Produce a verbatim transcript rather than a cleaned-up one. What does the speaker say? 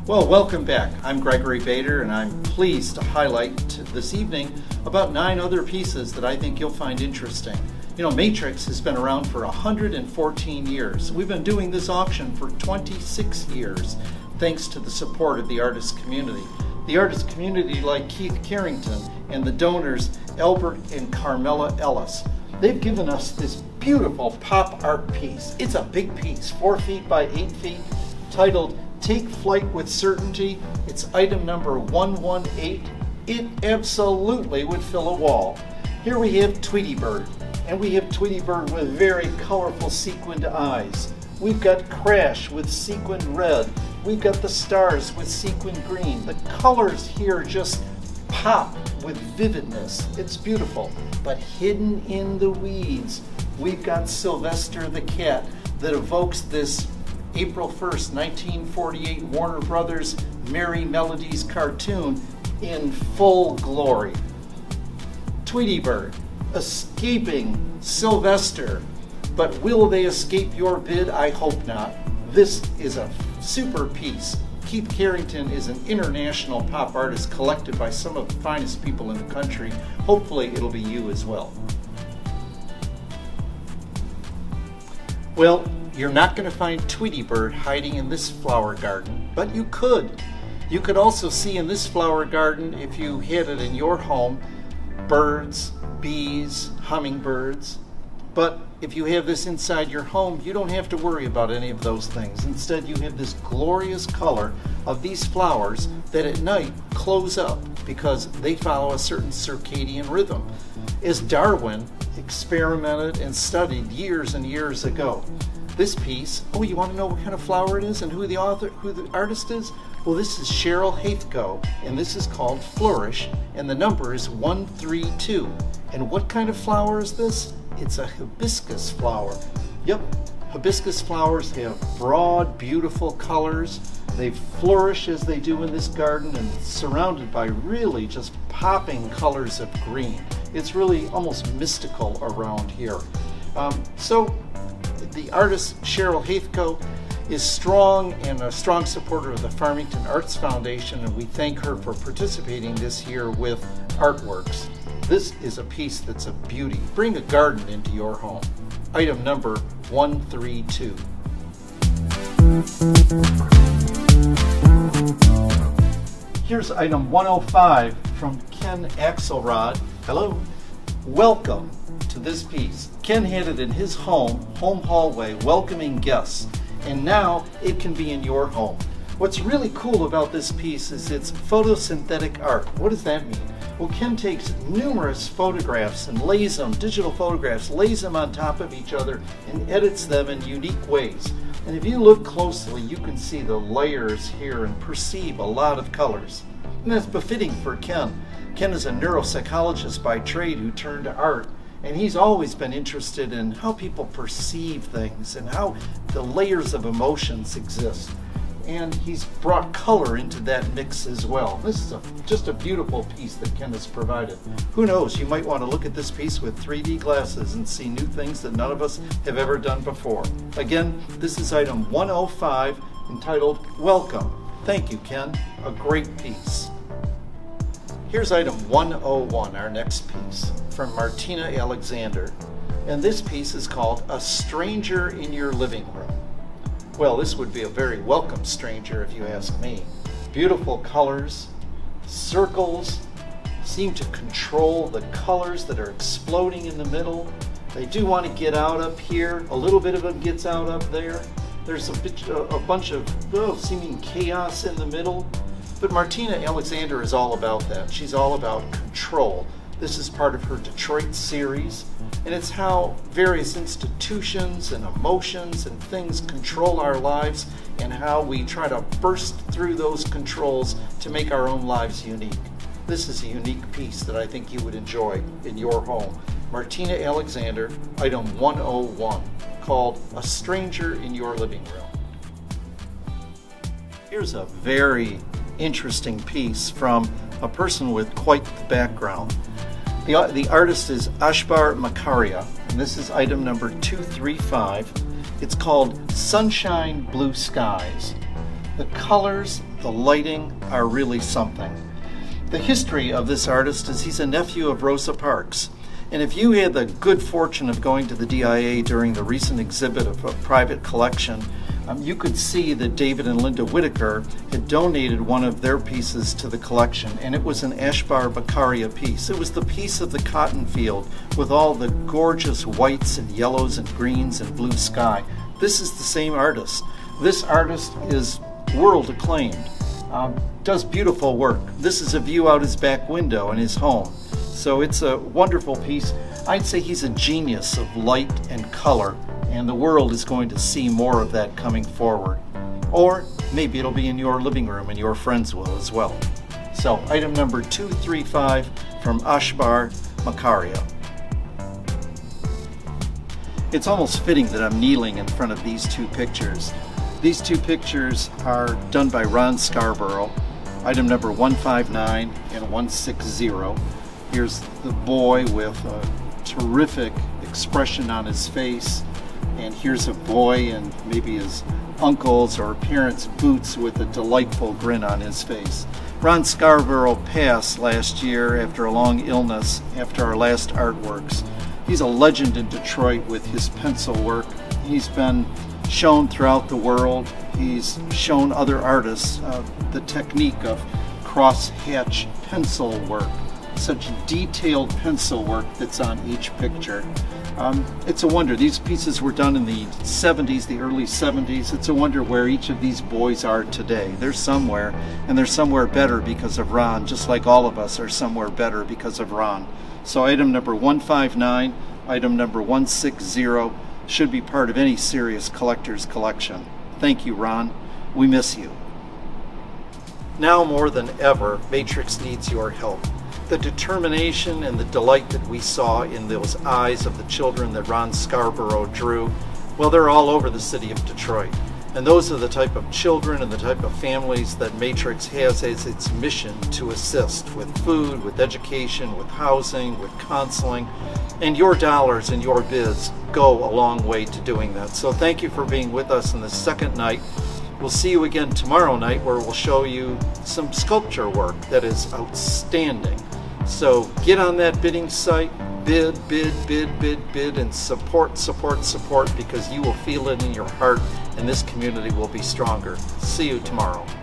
Well, welcome back. I'm Gregory Bader, and I'm pleased to highlight this evening about nine other pieces that I think you'll find interesting. You know, Matrix has been around for one hundred fourteen years. We've been doing this auction for twenty-six years, thanks to the support of the artist community. The artist community like Keith Carrington and the donors Albert and Carmela Ellis. They've given us this beautiful pop art piece. It's a big piece, four feet by eight feet, titled Take Flight with Certainty. It's item number one one eight. It absolutely would fill a wall. Here we have Tweety Bird, and we have Tweety Bird with very colorful sequined eyes. We've got Crash with sequined red. We've got the stars with sequined green. The colors here just pop with vividness. It's beautiful. But hidden in the weeds, we've got Sylvester the cat that evokes this April first, nineteen forty-eight Warner Brothers Merry Melodies cartoon in full glory. Tweety Bird escaping Sylvester, but will they escape your bid? I hope not. This is a super piece. Keith Carrington is an international pop artist collected by some of the finest people in the country. Hopefully it'll be you as well. Well, you're not going to find Tweety Bird hiding in this flower garden, but you could. You could also see in this flower garden, if you had it in your home, birds, bees, hummingbirds. But if you have this inside your home, you don't have to worry about any of those things. Instead, you have this glorious color of these flowers that at night close up because they follow a certain circadian rhythm, as Darwin experimented and studied years and years ago. This piece, oh, you want to know what kind of flower it is and who the author, who the artist is? Well, this is Cheryl Haithco, and this is called Flourish, and the number is one three two. And what kind of flower is this? It's a hibiscus flower. Yep, hibiscus flowers have broad, beautiful colors. They flourish as they do in this garden, and surrounded by really just popping colors of green. It's really almost mystical around here. Um, so the artist Cheryl Haithco is strong and a strong supporter of the Farmington Arts Foundation, and we thank her for participating this year with artworks. This is a piece that's a beauty. Bring a garden into your home. Item number one three two. Here's item one oh five from Ken Axelrod. Hello. Welcome to this piece. Ken had it in his home, home hallway, welcoming guests, and now it can be in your home. What's really cool about this piece is it's photosynthetic art. What does that mean? Well, Ken takes numerous photographs and lays them, digital photographs, lays them on top of each other and edits them in unique ways. And if you look closely, you can see the layers here and perceive a lot of colors. And that's befitting for Ken. Ken is a neuropsychologist by trade who turned to art, and he's always been interested in how people perceive things and how the layers of emotions exist. And he's brought color into that mix as well. This is a, just a beautiful piece that Ken has provided. Who knows, you might want to look at this piece with three D glasses and see new things that none of us have ever done before. Again, this is item one oh five, entitled Welcome. Thank you, Ken. A great piece. Here's item one oh one, our next piece, from Martina Alexander. And this piece is called A Stranger in Your Living Room. Well, this would be a very welcome stranger if you ask me. Beautiful colors, circles seem to control the colors that are exploding in the middle. They do want to get out up here. A little bit of them gets out up there. There's a, bit, a bunch of oh, seeming chaos in the middle. But Martina Alexander is all about that. She's all about control. This is part of her Detroit series, and it's how various institutions and emotions and things control our lives and how we try to burst through those controls to make our own lives unique. This is a unique piece that I think you would enjoy in your home. Martina Alexander, item one oh one, called A Stranger in Your Living Room. Here's a very interesting piece from a person with quite the background. The, the artist is Ashbar Makaria, and this is item number two three five. It's called Sunshine Blue Skies. The colors the lighting are really something. The history of this artist is he's a nephew of Rosa Parks. And if you had the good fortune of going to the D I A during the recent exhibit of a private collection, um, you could see that David and Linda Whitaker had donated one of their pieces to the collection, and it was an Ashbar Beccaria piece. It was the piece of the cotton field with all the gorgeous whites and yellows and greens and blue sky. This is the same artist. This artist is world acclaimed, um, does beautiful work. This is a view out his back window in his home. So it's a wonderful piece. I'd say he's a genius of light and color, and the world is going to see more of that coming forward. Or maybe it'll be in your living room and your friends will as well. So item number two three five from Ashbar Beccaria. It's almost fitting that I'm kneeling in front of these two pictures. These two pictures are done by Ron Scarborough, item number one five nine and one six zero. Here's the boy with a terrific expression on his face, and here's a boy in maybe his uncle's or parents' boots with a delightful grin on his face. Ron Scarborough passed last year after a long illness after our last artworks. He's a legend in Detroit with his pencil work. He's been shown throughout the world. He's shown other artists uh, the technique of cross-hatch pencil work. Such detailed pencil work that's on each picture. Um, it's a wonder. These pieces were done in the seventies, the early seventies. It's a wonder where each of these boys are today. They're somewhere, and they're somewhere better because of Ron, just like all of us are somewhere better because of Ron. So item number one five nine, item number one six zero should be part of any serious collector's collection. Thank you, Ron. We miss you. Now more than ever, Matrix needs your help. The determination and the delight that we saw in those eyes of the children that Ron Scarborough drew, well, they're all over the city of Detroit. And those are the type of children and the type of families that Matrix has as its mission to assist with food, with education, with housing, with counseling. And your dollars and your bids go a long way to doing that. So thank you for being with us in the second night. We'll see you again tomorrow night, where we'll show you some sculpture work that is outstanding. So get on that bidding site, bid, bid, bid, bid, bid, and support, support, support, because you will feel it in your heart and this community will be stronger. See you tomorrow.